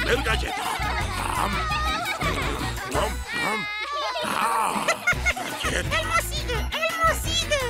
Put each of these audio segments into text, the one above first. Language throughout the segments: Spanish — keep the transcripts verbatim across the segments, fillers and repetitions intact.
primer galleta. ¡Am! ¡Am! ¡Am! ¡Ah! ¡Galleta! ¡Elmo sigue! ¡Elmo sigue!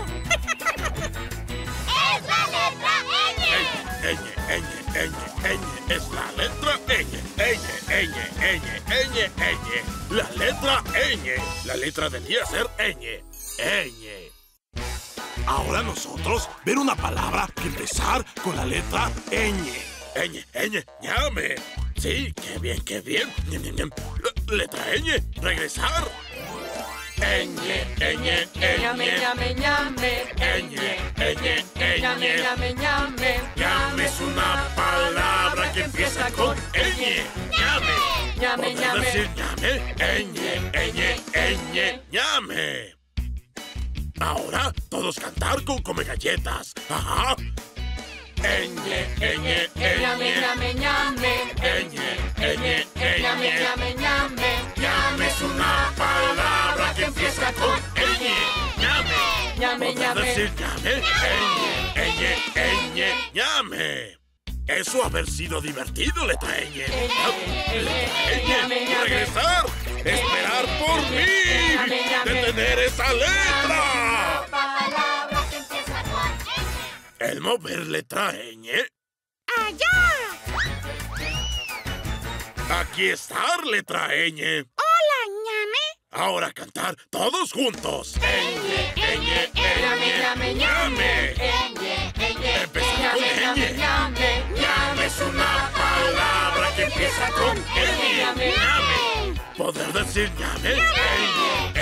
¡Es la letra ñ! ñ, ñ, ñ, ñ, es la letra ñ. ñ, ñ, ñ, ñ, ñ. La letra ñ. La letra debía ser ñ. ñ. Ahora nosotros ver una palabra que empezar con la letra ñ. ñ, ñ, ñame. Sí, qué bien, qué bien. Ñam, ñam, ñam. Letra ñ. Regresar. ñ, ñ, Ñame, ñ. ñame, ñame. ñ, ñ, Ñame, ñ. ñame, ñame. Ñame es una palabra que empieza con ñ. Ñame. Ñame, ¿Podés ñame. decir ñame? ñ, ñ, ñ, ñame. Ahora todos cantar con come galletas. Ajá. ñ, ñ, Ñame, ñ. ñame, ñame. ñ, ñ, Ñame, ñ. ñame, ñame. Ñame es una palabra que empieza con ñ. Ñame. Ñame, ¿Podés ñame. decir ñame? ñ, ñ, ñ, ñame. Eso haber sido divertido, letra ñ. Letra Ñame, ñ. ñame. Regresar. Esperar por mí. Ñame, ñame. Detener esa letra. Palabra que empieza con ñ. El mover letra ñ. ¡Allá! Aquí está letra ñ. ¡Hola, ñame! Ahora cantar todos juntos. ñ, ñ, Ñame, ñame, ñame. Empezar con Ñame, ñ. ñame. Ñame es una palabra que empieza con ñ. Ñame. Ñame. Poder decir ñame. ñ,